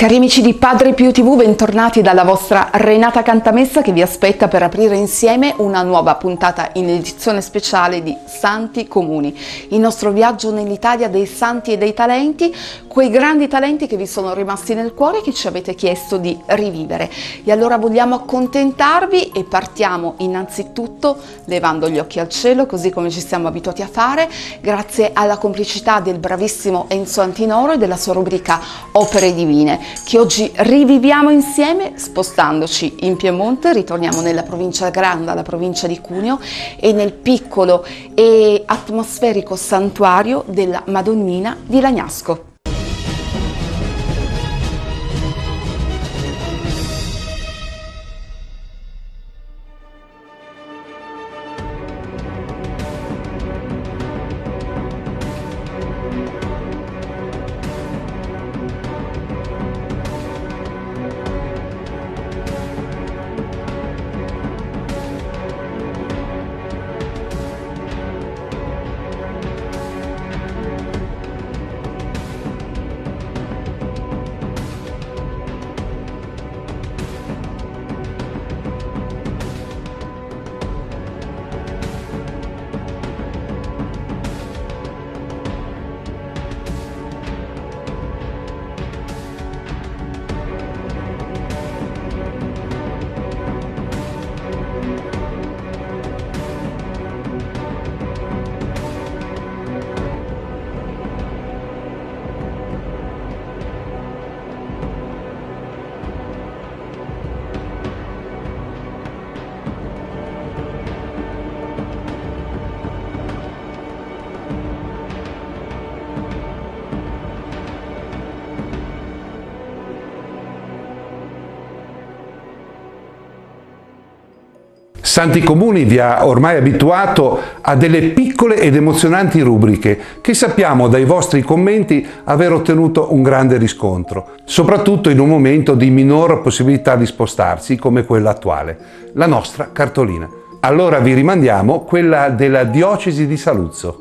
Cari amici di Padre Pio TV, bentornati dalla vostra Renata Cantamessa che vi aspetta per aprire insieme una nuova puntata in edizione speciale di Santi Comuni, il nostro viaggio nell'Italia dei santi e dei talenti, quei grandi talenti che vi sono rimasti nel cuore e che ci avete chiesto di rivivere. E allora vogliamo accontentarvi e partiamo innanzitutto levando gli occhi al cielo, così come ci siamo abituati a fare, grazie alla complicità del bravissimo Enzo Antinoro e della sua rubrica Opere Divine, che oggi riviviamo insieme spostandoci in Piemonte. Ritorniamo nella provincia Granda, la provincia di Cuneo, e nel piccolo e atmosferico santuario della Madonnina di Lagnasco. Santi Comuni vi ha ormai abituato a delle piccole ed emozionanti rubriche che sappiamo dai vostri commenti aver ottenuto un grande riscontro, soprattutto in un momento di minor possibilità di spostarsi come quella attuale, la nostra cartolina. Allora vi rimandiamo quella della diocesi di Saluzzo.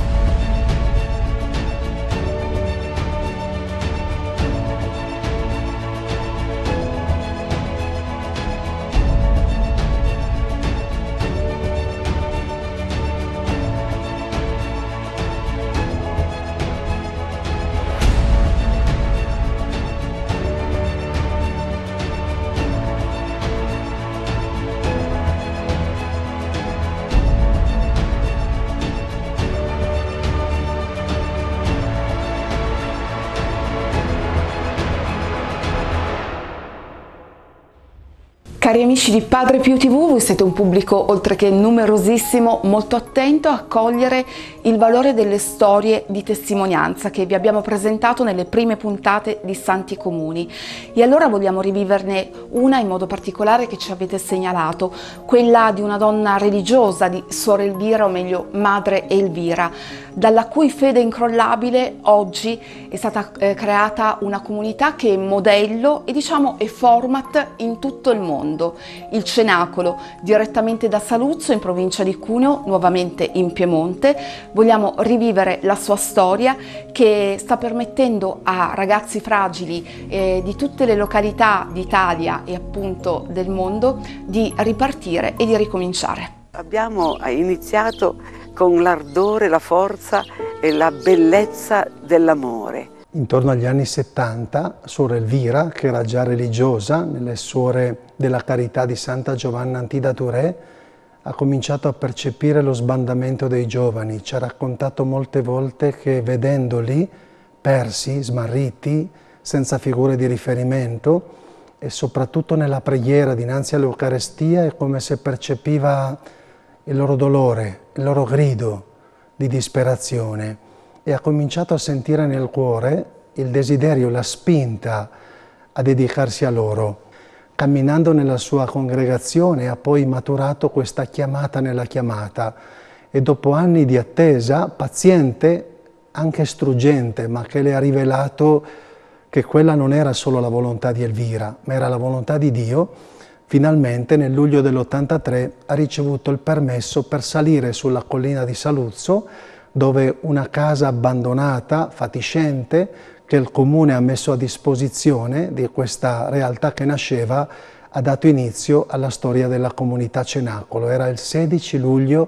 Cari amici di Padre Pio TV, voi siete un pubblico oltre che numerosissimo, molto attento a cogliere il valore delle storie di testimonianza che vi abbiamo presentato nelle prime puntate di Santi Comuni. E allora vogliamo riviverne una in modo particolare che ci avete segnalato, quella di una donna religiosa, di Suor Elvira, o meglio Madre Elvira, dalla cui fede incrollabile oggi è stata creata una comunità che è modello e diciamo è format in tutto il mondo. Il Cenacolo, direttamente da Saluzzo in provincia di Cuneo, nuovamente in Piemonte. Vogliamo rivivere la sua storia che sta permettendo a ragazzi fragili di tutte le località d'Italia e appunto del mondo di ripartire e di ricominciare. Abbiamo iniziato con l'ardore, la forza e la bellezza dell'amore. Intorno agli anni 70, Suor Elvira, che era già religiosa nelle Suore della Carità di Santa Giovanna Antida Touré, ha cominciato a percepire lo sbandamento dei giovani. Ci ha raccontato molte volte che vedendoli persi, smarriti, senza figure di riferimento, e soprattutto nella preghiera dinanzi all'Eucarestia è come se percepiva il loro dolore, il loro grido di disperazione, e ha cominciato a sentire nel cuore il desiderio, la spinta a dedicarsi a loro. Camminando nella sua congregazione ha poi maturato questa chiamata nella chiamata, e dopo anni di attesa, paziente, anche struggente, ma che le ha rivelato che quella non era solo la volontà di Elvira, ma era la volontà di Dio, finalmente nel luglio dell'83 ha ricevuto il permesso per salire sulla collina di Saluzzo, dove una casa abbandonata, fatiscente, che il Comune ha messo a disposizione di questa realtà che nasceva, ha dato inizio alla storia della comunità Cenacolo. Era il 16 luglio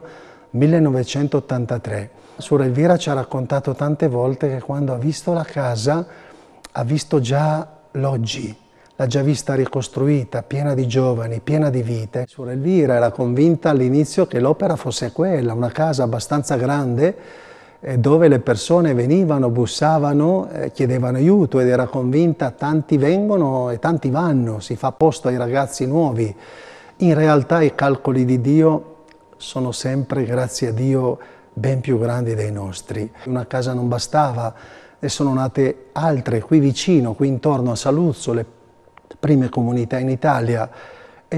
1983. Suor Elvira ci ha raccontato tante volte che quando ha visto la casa ha visto già l'oggi, l'ha già vista ricostruita, piena di giovani, piena di vite. Suor Elvira era convinta all'inizio che l'opera fosse quella, una casa abbastanza grande dove le persone venivano, bussavano, chiedevano aiuto, ed era convinta tanti vengono e tanti vanno, si fa posto ai ragazzi nuovi. In realtà i calcoli di Dio sono sempre, grazie a Dio, ben più grandi dei nostri. Una casa non bastava, ne sono nate altre qui vicino, qui intorno a Saluzzo, le prime comunità in Italia. E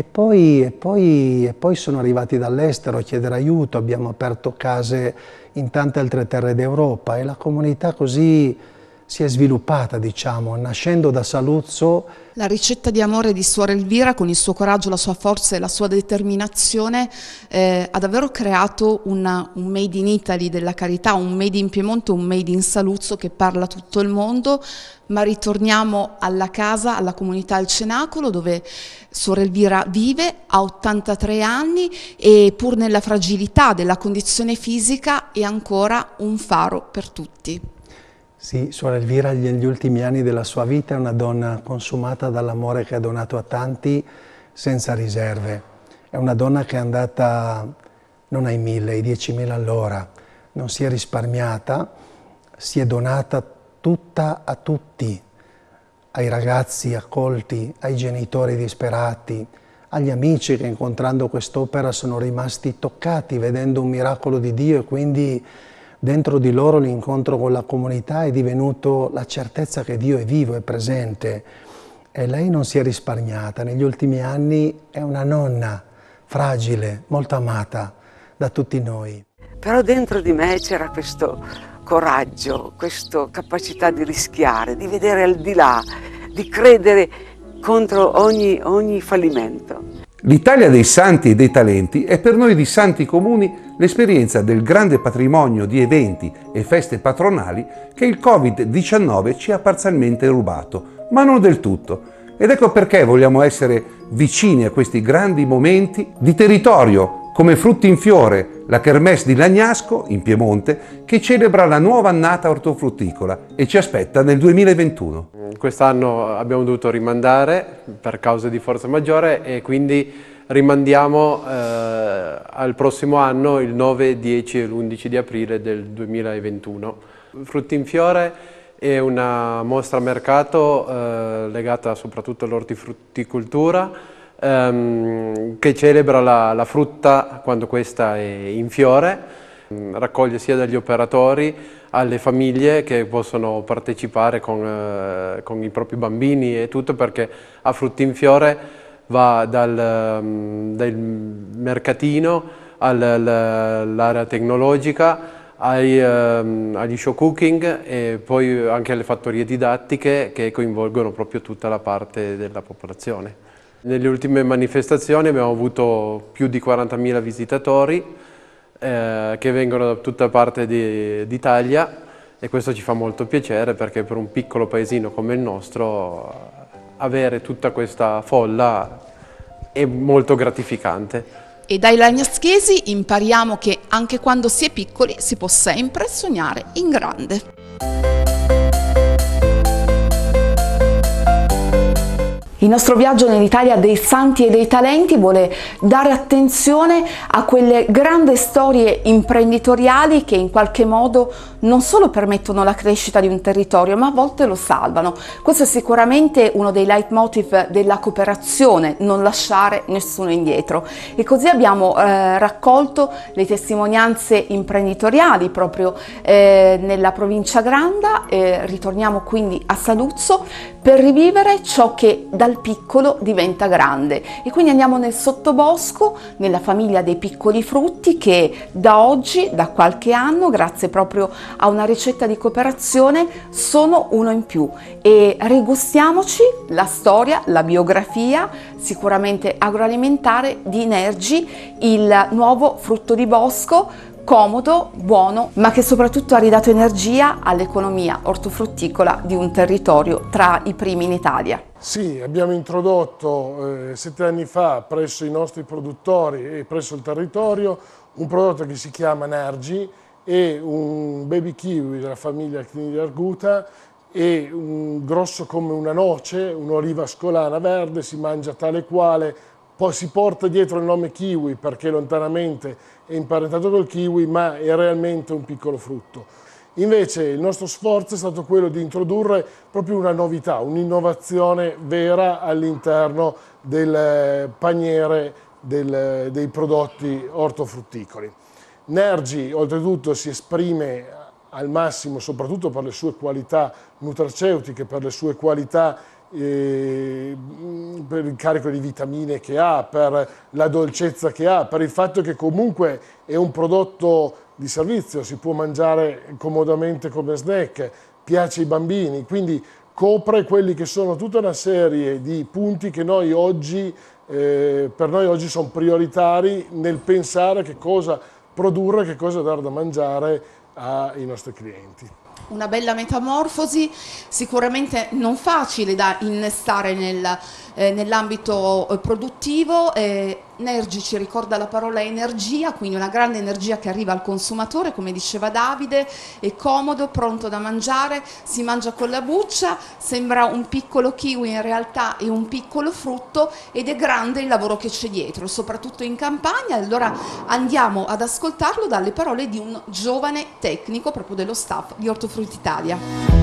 poi sono arrivati dall'estero a chiedere aiuto, abbiamo aperto case in tante altre terre d'Europa e la comunità così si è sviluppata, diciamo, nascendo da Saluzzo. La ricetta di amore di Suor Elvira, con il suo coraggio, la sua forza e la sua determinazione, ha davvero creato un made in Italy della carità, un made in Piemonte, un made in Saluzzo che parla tutto il mondo. Ma ritorniamo alla casa, alla comunità al Cenacolo, dove Suor Elvira vive, ha 83 anni e pur nella fragilità della condizione fisica è ancora un faro per tutti. Sì, Suor Elvira negli ultimi anni della sua vita è una donna consumata dall'amore che ha donato a tanti senza riserve. È una donna che è andata non ai 1000, ai 10.000 all'ora, non si è risparmiata, si è donata tutta a tutti, ai ragazzi accolti, ai genitori disperati, agli amici che incontrando quest'opera sono rimasti toccati vedendo un miracolo di Dio, e quindi dentro di loro l'incontro con la comunità è divenuto la certezza che Dio è vivo, è presente. E lei non si è risparmiata, negli ultimi anni è una nonna fragile, molto amata da tutti noi. Però dentro di me c'era questo coraggio, questa capacità di rischiare, di vedere al di là, di credere contro ogni fallimento. L'Italia dei santi e dei talenti è per noi di Santi Comuni l'esperienza del grande patrimonio di eventi e feste patronali che il Covid-19 ci ha parzialmente rubato, ma non del tutto. Ed ecco perché vogliamo essere vicini a questi grandi momenti di territorio, come Frutti in Fiore, la Kermesse di Lagnasco, in Piemonte, che celebra la nuova annata ortofrutticola e ci aspetta nel 2021. Quest'anno abbiamo dovuto rimandare per cause di forza maggiore e quindi rimandiamo al prossimo anno, il 9, 10 e l'11 di aprile del 2021. Frutti in Fiore è una mostra a mercato legata soprattutto all'ortifrutticoltura, che celebra la frutta quando questa è in fiore, raccoglie sia dagli operatori alle famiglie che possono partecipare con i propri bambini e tutto, perché a Frutti in Fiore va dal mercatino all'area tecnologica, agli show cooking e poi anche alle fattorie didattiche che coinvolgono proprio tutta la parte della popolazione. Nelle ultime manifestazioni abbiamo avuto più di 40.000 visitatori che vengono da tutta parte d'Italia, e questo ci fa molto piacere, perché per un piccolo paesino come il nostro avere tutta questa folla è molto gratificante. E dai lagnaschesi impariamo che anche quando si è piccoli si può sempre sognare in grande. Il nostro viaggio nell'Italia dei santi e dei talenti vuole dare attenzione a quelle grandi storie imprenditoriali che in qualche modo non solo permettono la crescita di un territorio, ma a volte lo salvano. Questo è sicuramente uno dei leitmotiv della cooperazione, non lasciare nessuno indietro. E così abbiamo raccolto le testimonianze imprenditoriali proprio nella provincia Granda. Ritorniamo quindi a Saluzzo per rivivere ciò che dal piccolo diventa grande, e quindi andiamo nel sottobosco, nella famiglia dei piccoli frutti, che da oggi, da qualche anno, grazie proprio a una ricetta di cooperazione, sono uno in più, e rigustiamoci la storia, la biografia sicuramente agroalimentare di Nergi, il nuovo frutto di bosco, comodo, buono, ma che soprattutto ha ridato energia all'economia ortofrutticola di un territorio tra i primi in Italia. Sì, abbiamo introdotto 7 anni fa presso i nostri produttori e presso il territorio un prodotto che si chiama Nergi, e un baby kiwi della famiglia Cnidia arguta, e un grosso come una noce, un'oliva ascolana verde, si mangia tale quale, poi si porta dietro il nome kiwi perché lontanamente è imparentato col kiwi, ma è realmente un piccolo frutto. Invece il nostro sforzo è stato quello di introdurre proprio una novità, un'innovazione vera all'interno del paniere dei prodotti ortofrutticoli. Nergi oltretutto si esprime al massimo soprattutto per le sue qualità nutraceutiche, per le sue qualità, per il carico di vitamine che ha, per la dolcezza che ha, per il fatto che comunque è un prodotto di servizio, si può mangiare comodamente come snack, piace ai bambini, quindi copre quelli che sono tutta una serie di punti che noi oggi, per noi oggi sono prioritari nel pensare che cosa produrre, che cosa dare da mangiare ai nostri clienti. Una bella metamorfosi, sicuramente non facile da innestare nell'ambito produttivo. Nergi ci ricorda la parola energia, quindi una grande energia che arriva al consumatore, come diceva Davide, è comodo, pronto da mangiare, si mangia con la buccia, sembra un piccolo kiwi, in realtà è un piccolo frutto ed è grande il lavoro che c'è dietro, soprattutto in campagna. Allora andiamo ad ascoltarlo dalle parole di un giovane tecnico proprio dello staff di Ortofrutti Italia.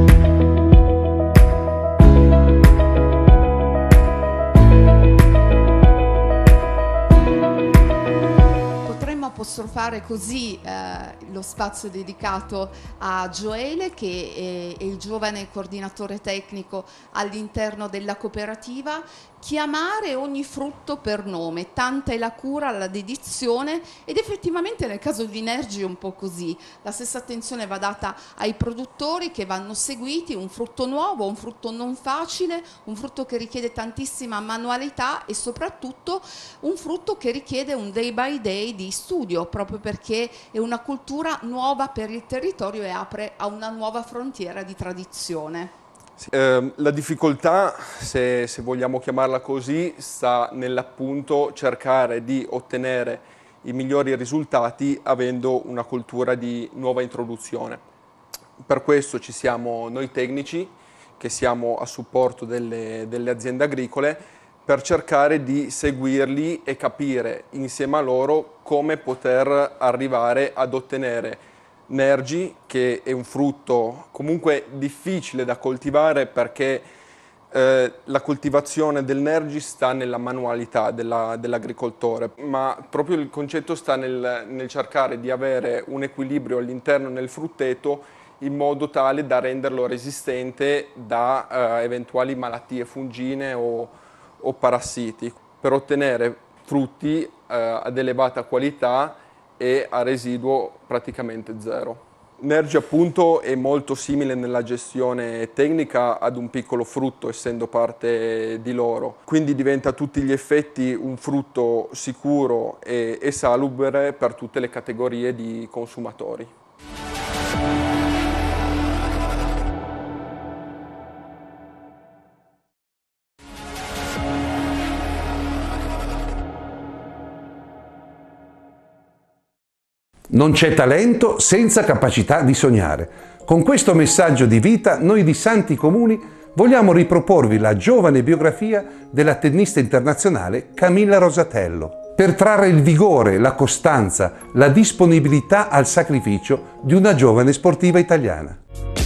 Apostrofare così lo spazio dedicato a Gioele, che è il giovane coordinatore tecnico all'interno della cooperativa. Chiamare ogni frutto per nome, tanta è la cura, la dedizione, ed effettivamente nel caso di Nergi è un po' così. La stessa attenzione va data ai produttori che vanno seguiti, un frutto nuovo, un frutto non facile, un frutto che richiede tantissima manualità e soprattutto un frutto che richiede un day by day di studio, proprio perché è una cultura nuova per il territorio e apre a una nuova frontiera di tradizione. La difficoltà, se vogliamo chiamarla così, sta nell'appunto cercare di ottenere i migliori risultati avendo una cultura di nuova introduzione. Per questo ci siamo noi tecnici che siamo a supporto delle aziende agricole per cercare di seguirli e capire insieme a loro come poter arrivare ad ottenere Nergi, che è un frutto comunque difficile da coltivare perché la coltivazione del Nergi sta nella manualità dell'agricoltore, ma proprio il concetto sta nel cercare di avere un equilibrio all'interno del frutteto in modo tale da renderlo resistente da eventuali malattie fungine o parassiti, per ottenere frutti ad elevata qualità e a residuo praticamente zero. Nergi appunto è molto simile nella gestione tecnica ad un piccolo frutto, essendo parte di loro, quindi diventa a tutti gli effetti un frutto sicuro e salubre per tutte le categorie di consumatori. Non c'è talento senza capacità di sognare. Con questo messaggio di vita, noi di Santi Comuni vogliamo riproporvi la giovane biografia della tennista internazionale Camilla Rosatello, per trarre il vigore, la costanza, la disponibilità al sacrificio di una giovane sportiva italiana.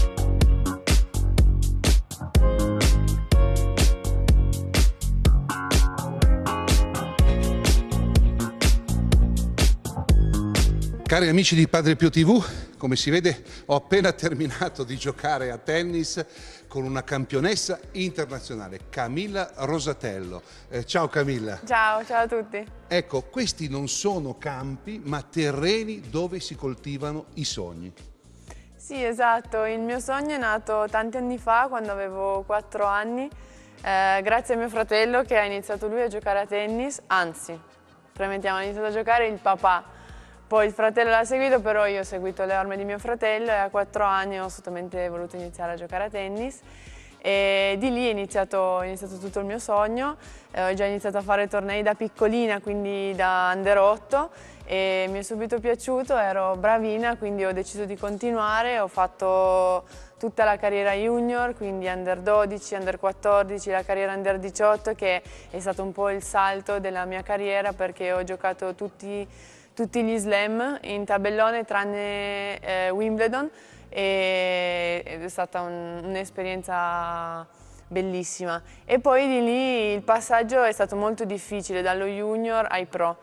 Cari amici di Padre Pio TV, come si vede ho appena terminato di giocare a tennis con una campionessa internazionale, Camilla Rosatello. Ciao Camilla. Ciao a tutti. Ecco, questi non sono campi ma terreni dove si coltivano i sogni. Sì, esatto, il mio sogno è nato tanti anni fa, quando avevo 4 anni, grazie a mio fratello che ha iniziato lui a giocare a tennis, anzi, premettiamo, ha iniziato a giocare il papà. Poi il fratello l'ha seguito, però io ho seguito le orme di mio fratello e a 4 anni ho assolutamente voluto iniziare a giocare a tennis. E di lì è iniziato tutto il mio sogno. Ho già iniziato a fare tornei da piccolina, quindi da under 8, e mi è subito piaciuto, ero bravina, quindi ho deciso di continuare. Ho fatto tutta la carriera junior, quindi under 12, under 14, la carriera under 18, che è stato un po' il salto della mia carriera, perché ho giocato tutti gli slam in tabellone tranne Wimbledon, ed è stata un'esperienza bellissima. E poi di lì il passaggio è stato molto difficile, dallo junior ai pro,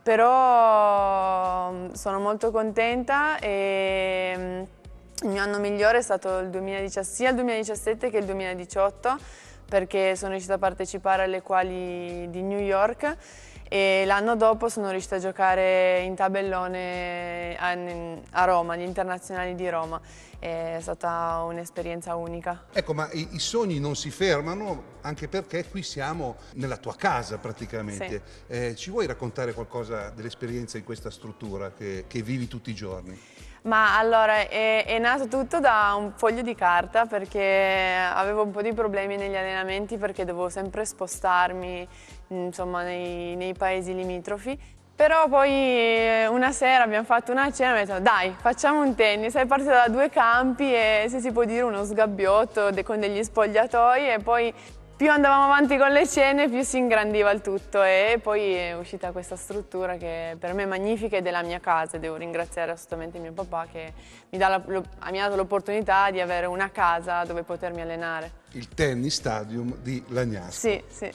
però sono molto contenta e il mio anno migliore è stato sia il 2017 che il 2018, perché sono riuscita a partecipare alle quali di New York, e l'anno dopo sono riuscita a giocare in tabellone a Roma, agli internazionali di Roma. È stata un'esperienza unica. Ecco, ma i sogni non si fermano, anche perché qui siamo nella tua casa praticamente. Sì. Ci vuoi raccontare qualcosa dell'esperienza in questa struttura che vivi tutti i giorni? Ma allora, è nato tutto da un foglio di carta, perché avevo un po' di problemi negli allenamenti, perché dovevo sempre spostarmi, insomma, nei paesi limitrofi. Però poi una sera abbiamo fatto una cena e mi ho detto dai, facciamo un tennis. È partito da 2 campi e, se si può dire, uno sgabbiotto con degli spogliatoi, e poi più andavamo avanti con le cene più si ingrandiva il tutto, e poi è uscita questa struttura che per me è magnifica ed è la mia casa. Devo ringraziare assolutamente mio papà che mi ha dato l'opportunità di avere una casa dove potermi allenare. Il Tennis Stadium di Lagnasco. Sì, sì.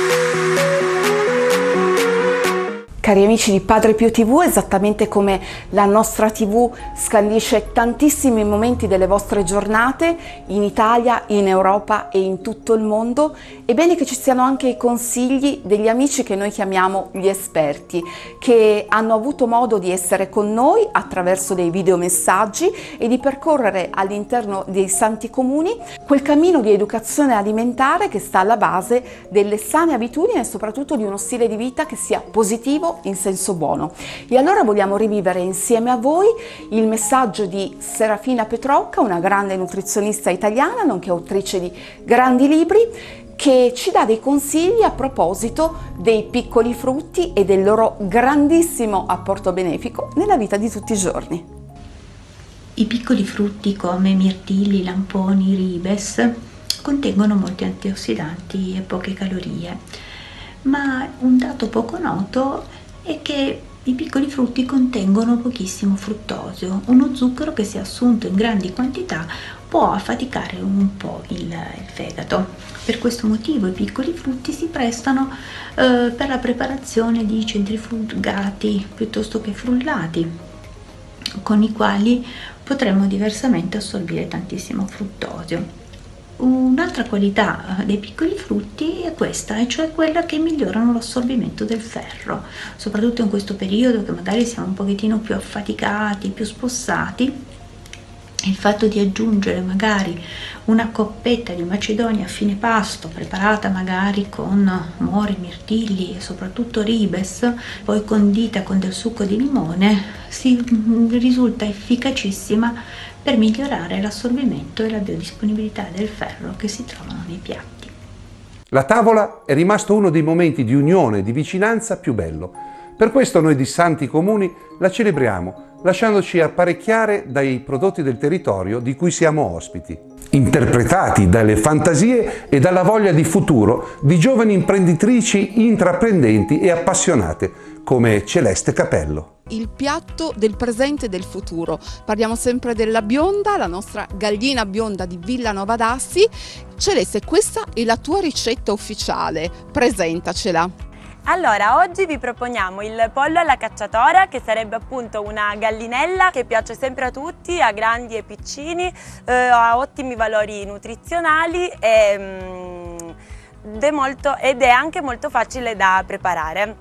Cari amici di Padre Pio TV, esattamente come la nostra TV scandisce tantissimi momenti delle vostre giornate in Italia, in Europa e in tutto il mondo, è bene che ci siano anche i consigli degli amici che noi chiamiamo gli esperti, che hanno avuto modo di essere con noi attraverso dei videomessaggi e di percorrere all'interno dei santi comuni quel cammino di educazione alimentare che sta alla base delle sane abitudini e soprattutto di uno stile di vita che sia positivo in senso buono. E allora vogliamo rivivere insieme a voi il messaggio di Serafina Petrocca, una grande nutrizionista italiana, nonché autrice di grandi libri, che ci dà dei consigli a proposito dei piccoli frutti e del loro grandissimo apporto benefico nella vita di tutti i giorni. I piccoli frutti come mirtilli, lamponi, ribes contengono molti antiossidanti e poche calorie, ma un dato poco noto è che i piccoli frutti contengono pochissimo fruttosio, uno zucchero che, se assunto in grandi quantità, può affaticare un po' il fegato. Per questo motivo i piccoli frutti si prestano per la preparazione di centrifugati piuttosto che frullati, con i quali potremmo diversamente assorbire tantissimo fruttosio. Un'altra qualità dei piccoli frutti è questa, e cioè quella che migliorano l'assorbimento del ferro, soprattutto in questo periodo che magari siamo un pochettino più affaticati, più spossati. Il fatto di aggiungere magari una coppetta di macedonia a fine pasto, preparata magari con mori, mirtilli e soprattutto ribes, poi condita con del succo di limone, risulta efficacissima per migliorare l'assorbimento e la biodisponibilità del ferro che si trovano nei piatti. La tavola è rimasto uno dei momenti di unione e di vicinanza più bello. Per questo noi di Santi Comuni la celebriamo, lasciandoci apparecchiare dai prodotti del territorio di cui siamo ospiti, interpretati dalle fantasie e dalla voglia di futuro di giovani imprenditrici intraprendenti e appassionate, come Celeste Capello. Il piatto del presente e del futuro. Parliamo sempre della bionda, la nostra gallina bionda di Villanova d'Assi. Celeste, questa è la tua ricetta ufficiale, presentacela. Allora, oggi vi proponiamo il pollo alla cacciatora, che sarebbe appunto una gallinella che piace sempre a tutti, a grandi e piccini, ha ottimi valori nutrizionali ed è anche molto facile da preparare.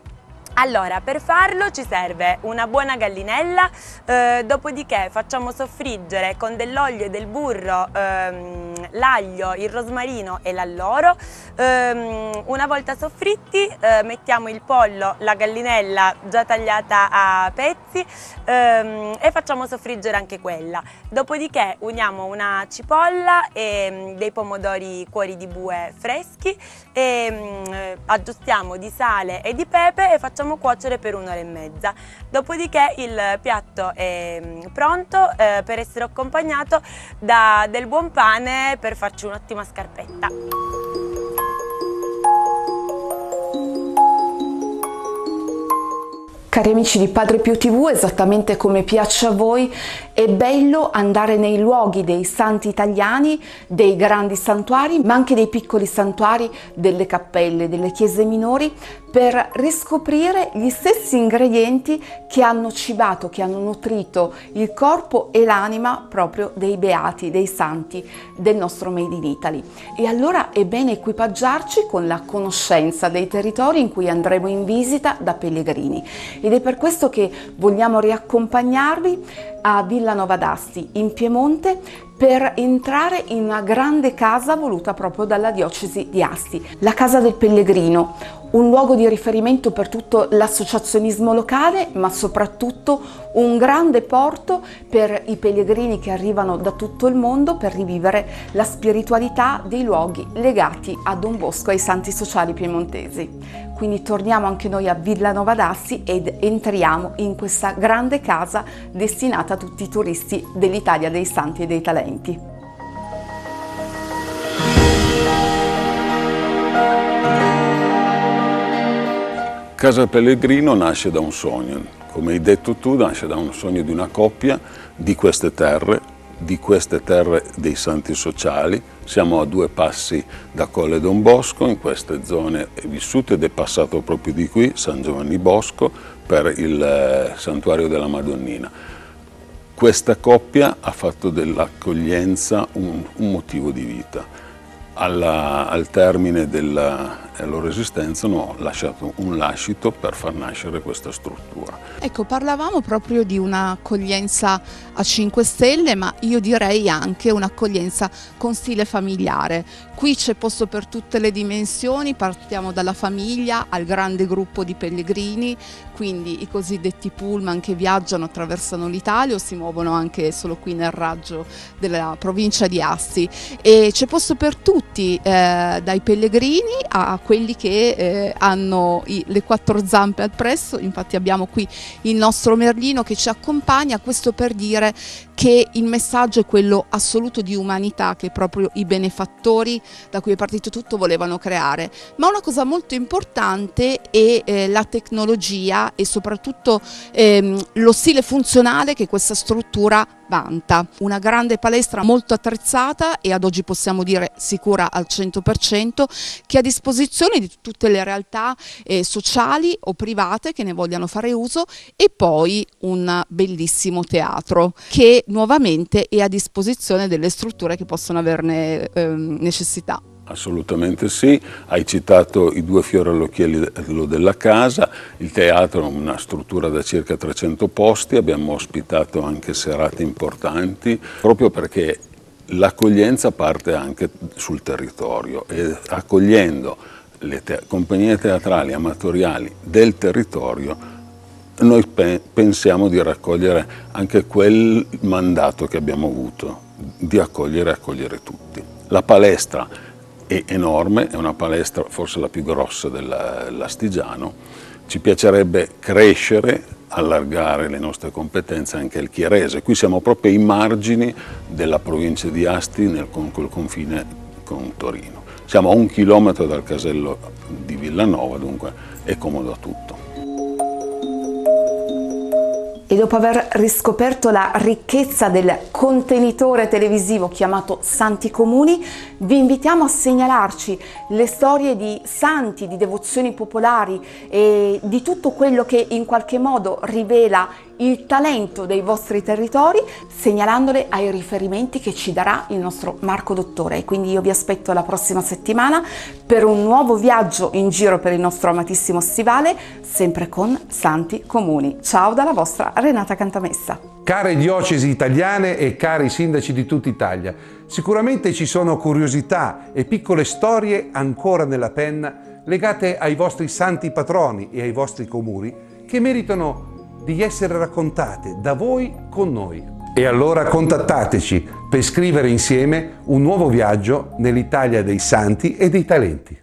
Allora, per farlo ci serve una buona gallinella, dopodiché facciamo soffriggere con dell'olio e del burro l'aglio, il rosmarino e l'alloro. Una volta soffritti mettiamo il pollo, la gallinella già tagliata a pezzi e facciamo soffriggere anche quella. Dopodiché uniamo una cipolla e dei pomodori cuori di bue freschi e aggiustiamo di sale e di pepe e facciamo cuocere per 1 ora e mezza. Dopodiché il piatto è pronto per essere accompagnato da del buon pane per farci un'ottima scarpetta. Cari amici di Padre Pio TV, esattamente come piace a voi, è bello andare nei luoghi dei santi italiani, dei grandi santuari, ma anche dei piccoli santuari, delle cappelle, delle chiese minori, per riscoprire gli stessi ingredienti che hanno cibato, che hanno nutrito il corpo e l'anima proprio dei beati, dei santi del nostro Made in Italy. E allora è bene equipaggiarci con la conoscenza dei territori in cui andremo in visita da pellegrini. Ed è per questo che vogliamo riaccompagnarvi a Villanova d'Asti, in Piemonte, per entrare in una grande casa voluta proprio dalla diocesi di Asti, la Casa del Pellegrino, un luogo di riferimento per tutto l'associazionismo locale, ma soprattutto un grande porto per i pellegrini che arrivano da tutto il mondo per rivivere la spiritualità dei luoghi legati a Don Bosco e ai santi sociali piemontesi. Quindi torniamo anche noi a Villanova d'Asti ed entriamo in questa grande casa destinata a tutti i turisti dell'Italia dei Santi e dei Talenti. Casa Pellegrino nasce da un sogno, come hai detto tu, nasce da un sogno di una coppia di queste terre dei santi sociali. Siamo a 2 passi da Colle Don Bosco, in queste zone è vissuto ed è passato proprio di qui San Giovanni Bosco per il santuario della Madonnina. Questa coppia ha fatto dell'accoglienza un motivo di vita. Al termine della loro esistenza hanno lasciato un lascito per far nascere questa struttura. Ecco, parlavamo proprio di un'accoglienza a 5 stelle, ma io direi anche un'accoglienza con stile familiare. Qui c'è posto per tutte le dimensioni, partiamo dalla famiglia al grande gruppo di pellegrini, quindi i cosiddetti pullman che viaggiano, attraversano l'Italia o si muovono anche solo qui nel raggio della provincia di Asti. E c'è posto per tutti, dai pellegrini a quelli che hanno le 4 zampe al presso. Infatti abbiamo qui il nostro Merlino che ci accompagna, questo per dire che il messaggio è quello assoluto di umanità che proprio i benefattori da cui è partito tutto volevano creare. Ma una cosa molto importante è la tecnologia e soprattutto lo stile funzionale che questa struttura vanta. Una grande palestra molto attrezzata e ad oggi possiamo dire sicura al 100%, che è a disposizione di tutte le realtà sociali o private che ne vogliano fare uso, e poi un bellissimo teatro che nuovamente è a disposizione delle strutture che possono averne necessità. Assolutamente sì, hai citato i 2 fiori all'occhiello della casa, il teatro è una struttura da circa 300 posti, abbiamo ospitato anche serate importanti, proprio perché l'accoglienza parte anche sul territorio e accogliendo le compagnie teatrali amatoriali del territorio noi pensiamo di raccogliere anche quel mandato che abbiamo avuto, di accogliere e accogliere tutti. La palestra è enorme, è una palestra forse la più grossa dell'Astigiano, ci piacerebbe crescere, allargare le nostre competenze anche al Chiarese. Qui siamo proprio ai margini della provincia di Asti col confine con Torino. Siamo a 1 chilometro dal casello di Villanova, dunque è comodo a tutto. E dopo aver riscoperto la ricchezza del contenitore televisivo chiamato Santi Comuni, vi invitiamo a segnalarci le storie di santi, di devozioni popolari e di tutto quello che in qualche modo rivela il talento dei vostri territori, segnalandole ai riferimenti che ci darà il nostro Marco Dottore. E quindi io vi aspetto la prossima settimana per un nuovo viaggio in giro per il nostro amatissimo stivale, sempre con Santi Comuni. Ciao dalla vostra Renata Cantamessa. Care diocesi italiane e cari sindaci di tutta Italia, sicuramente ci sono curiosità e piccole storie ancora nella penna legate ai vostri santi patroni e ai vostri comuni che meritano di essere raccontate da voi con noi. E allora contattateci per scrivere insieme un nuovo viaggio nell'Italia dei santi e dei talenti.